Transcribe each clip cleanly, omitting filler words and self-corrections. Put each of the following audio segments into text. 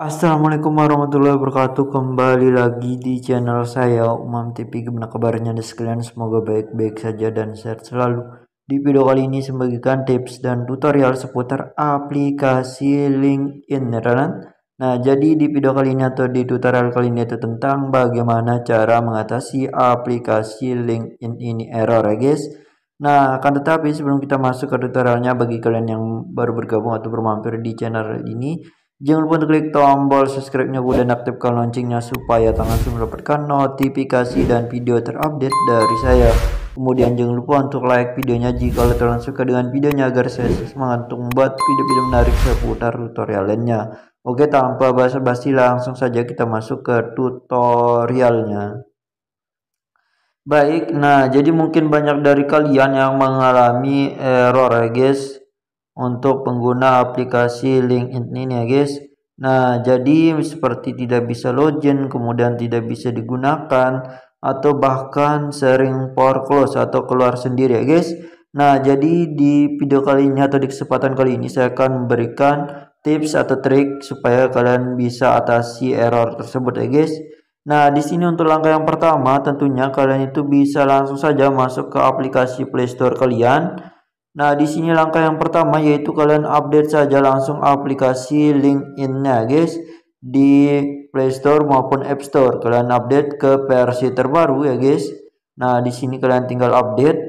Assalamualaikum warahmatullahi wabarakatuh. Kembali lagi di channel saya Umam TV. Gimana kabarnya dan sekalian, semoga baik-baik saja dan sehat selalu. Di video kali ini saya membagikan tips dan tutorial seputar aplikasi LinkedIn ya teman. Nah, jadi di video kali ini atau di tutorial kali ini itu tentang bagaimana cara mengatasi aplikasi LinkedIn ini error ya guys. Nah, akan tetapi sebelum kita masuk ke tutorialnya, bagi kalian yang baru bergabung atau bermampir di channel ini, jangan lupa untuk klik tombol subscribe-nya dan aktifkan loncengnya supaya langsung mendapatkan notifikasi dan video terupdate dari saya. Kemudian jangan lupa untuk like videonya jika kalian suka dengan videonya agar saya semangat untuk membuat video-video menarik seputar tutorial lainnya. Oke, tanpa basa-basi langsung saja kita masuk ke tutorialnya. Baik, nah jadi mungkin banyak dari kalian yang mengalami error ya guys untuk pengguna aplikasi LinkedIn ini ya guys. Nah, jadi seperti tidak bisa login, kemudian tidak bisa digunakan, atau bahkan sering power close atau keluar sendiri ya guys. Nah, jadi di video kali ini atau di kesempatan kali ini saya akan memberikan tips atau trik supaya kalian bisa atasi error tersebut ya guys. Nah, di sini untuk langkah yang pertama tentunya kalian itu bisa langsung saja masuk ke aplikasi Play Store kalian. Nah, di sini langkah yang pertama yaitu kalian update saja langsung aplikasi LinkedIn-nya, guys, di Play Store maupun App Store. Kalian update ke versi terbaru ya, guys. Nah, di sini kalian tinggal update.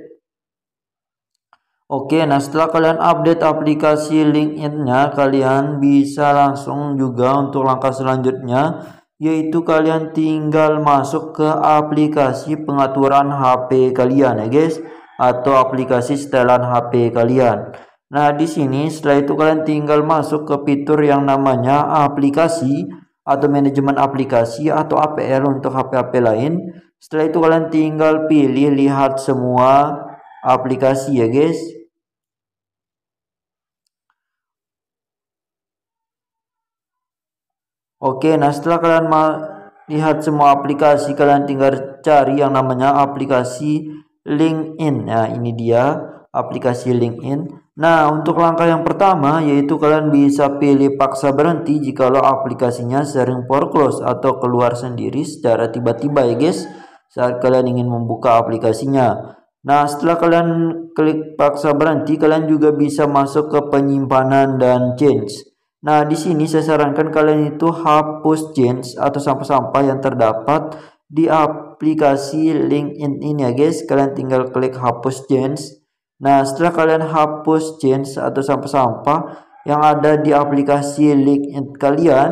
Oke, nah setelah kalian update aplikasi LinkedIn-nya, kalian bisa langsung juga untuk langkah selanjutnya, yaitu kalian tinggal masuk ke aplikasi pengaturan HP kalian ya guys, atau aplikasi setelan HP kalian. Nah, di sini setelah itu kalian tinggal masuk ke fitur yang namanya aplikasi atau manajemen aplikasi atau APL untuk HP-HP lain. Setelah itu kalian tinggal pilih lihat semua aplikasi ya guys. Oke, nah setelah kalian lihat semua aplikasi, kalian tinggal cari yang namanya aplikasi LinkedIn. Nah, ini dia aplikasi LinkedIn. Nah, untuk langkah yang pertama yaitu kalian bisa pilih paksa berhenti jikalau aplikasinya sering close atau keluar sendiri secara tiba-tiba ya guys, saat kalian ingin membuka aplikasinya. Nah, setelah kalian klik paksa berhenti, kalian juga bisa masuk ke penyimpanan dan change. Nah, di sini saya sarankan kalian itu hapus change atau sampah-sampah yang terdapat di aplikasi LinkedIn ini ya guys. Kalian tinggal klik hapus change. Nah, setelah kalian hapus change atau sampah-sampah yang ada di aplikasi LinkedIn kalian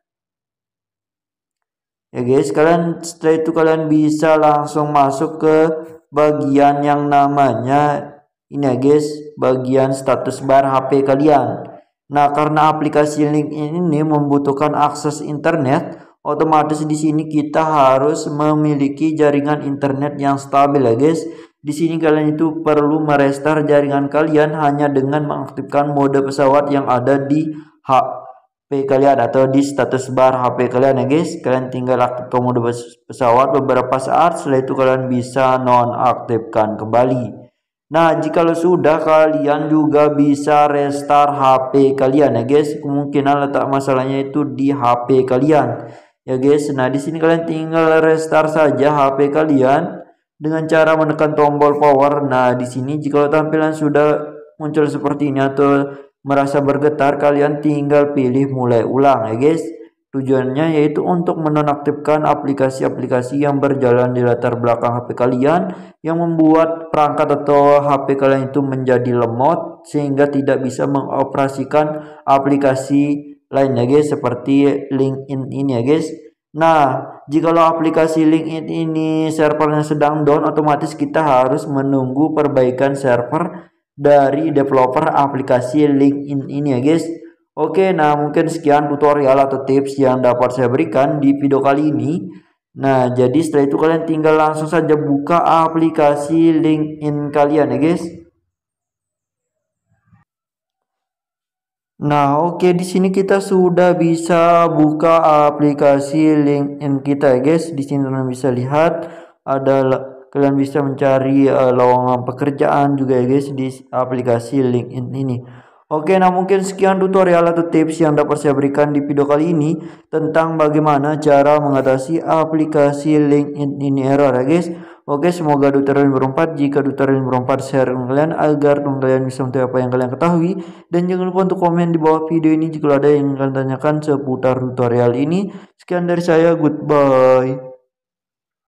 ya guys, setelah itu kalian bisa langsung masuk ke bagian yang namanya ini ya guys, bagian status bar HP kalian. Nah, karena aplikasi LinkedIn ini membutuhkan akses internet, otomatis di sini kita harus memiliki jaringan internet yang stabil ya guys. Di sini kalian itu perlu merestart jaringan kalian hanya dengan mengaktifkan mode pesawat yang ada di HP kalian atau di status bar HP kalian ya guys. Kalian tinggal aktifkan mode pesawat beberapa saat, setelah itu kalian bisa nonaktifkan kembali. Nah, jika sudah, kalian juga bisa restart HP kalian ya guys. Kemungkinan letak masalahnya itu di HP kalian ya guys. Nah, di sini kalian tinggal restart saja HP kalian dengan cara menekan tombol power. Nah, di sini jika tampilan sudah muncul seperti ini atau merasa bergetar, kalian tinggal pilih mulai ulang ya guys. Tujuannya yaitu untuk menonaktifkan aplikasi-aplikasi yang berjalan di latar belakang HP kalian yang membuat perangkat atau HP kalian itu menjadi lemot sehingga tidak bisa mengoperasikan aplikasi lainnya guys, seperti LinkedIn ini ya guys. Nah, jikalau aplikasi LinkedIn ini servernya sedang down, otomatis kita harus menunggu perbaikan server dari developer aplikasi LinkedIn ini ya guys. Oke, nah mungkin sekian tutorial atau tips yang dapat saya berikan di video kali ini. Nah, jadi setelah itu kalian tinggal langsung saja buka aplikasi LinkedIn kalian ya guys. Nah, oke, di sini kita sudah bisa buka aplikasi LinkedIn kita ya guys. Di sini kalian bisa lihat ada, kalian bisa mencari lowongan pekerjaan juga ya guys di aplikasi LinkedIn ini. Oke, nah mungkin sekian tutorial atau tips yang dapat saya berikan di video kali ini tentang bagaimana cara mengatasi aplikasi LinkedIn error ya guys. Oke, semoga tutorial ini bermanfaat. Jika tutorial ini bermanfaat, share ke kalian agar teman kalian bisa mengetahui apa yang kalian ketahui. Dan jangan lupa untuk komen di bawah video ini jika ada yang kalian tanyakan seputar tutorial ini. Sekian dari saya, goodbye.